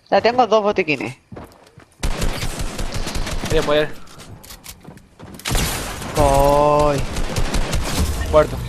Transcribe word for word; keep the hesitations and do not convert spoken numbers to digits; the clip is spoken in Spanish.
Ya tengo dos botiquines. Bien, voy a ir. Voy. Muerto.